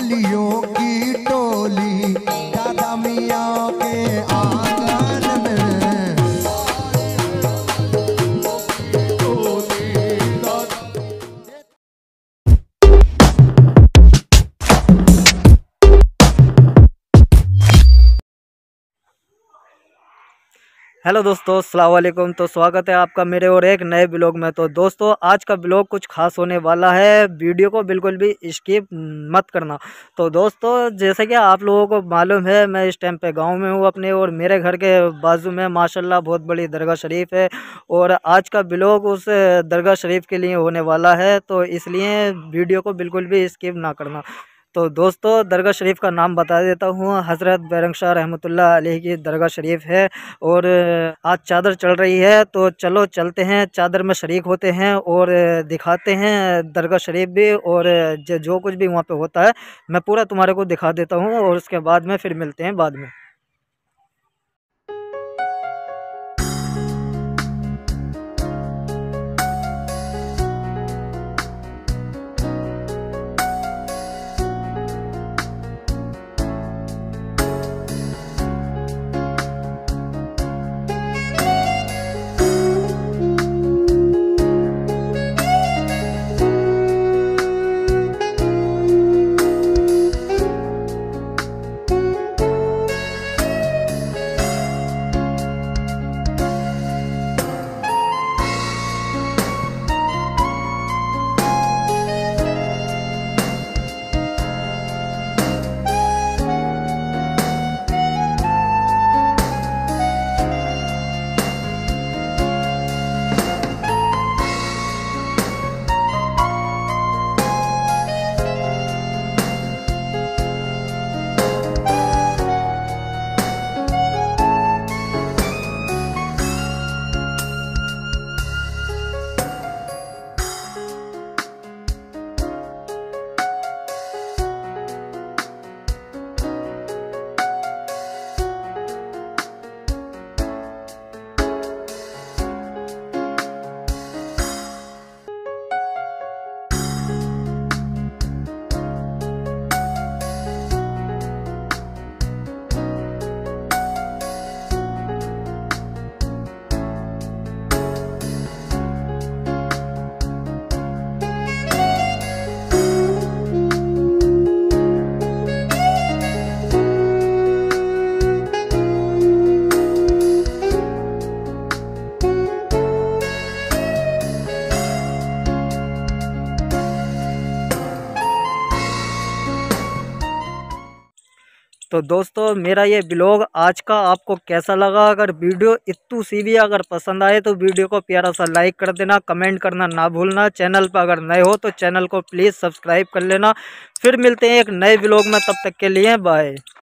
वलियों की टोली दादा मियाँ के आंगन में। हेलो दोस्तों, अस्सलाम वालेकुम। तो स्वागत है आपका मेरे और एक नए ब्लॉग में। तो दोस्तों, आज का ब्लॉग कुछ खास होने वाला है, वीडियो को बिल्कुल भी स्किप मत करना। तो दोस्तों, जैसे कि आप लोगों को मालूम है, मैं इस टाइम पे गांव में हूं अपने, और मेरे घर के बाजू में माशाल्लाह बहुत बड़ी दरगाह शरीफ है। और आज का ब्लॉग उस दरगाह शरीफ के लिए होने वाला है, तो इसलिए वीडियो को बिल्कुल भी स्किप ना करना। तो दोस्तों, दरगाह शरीफ का नाम बता देता हूँ। हज़रत बैरंग शाह रहमतुल्लाह अलैह की दरगाह शरीफ है। और आज चादर चल रही है, तो चलो चलते हैं, चादर में शरीक होते हैं और दिखाते हैं दरगाह शरीफ भी, और जो कुछ भी वहाँ पे होता है मैं पूरा तुम्हारे को दिखा देता हूँ, और उसके बाद में फिर मिलते हैं बाद में। तो दोस्तों, मेरा ये ब्लॉग आज का आपको कैसा लगा? अगर वीडियो इतू सी भी अगर पसंद आए तो वीडियो को प्यारा सा लाइक कर देना, कमेंट करना ना भूलना। चैनल पर अगर नए हो तो चैनल को प्लीज़ सब्सक्राइब कर लेना। फिर मिलते हैं एक नए ब्लॉग में, तब तक के लिए बाय।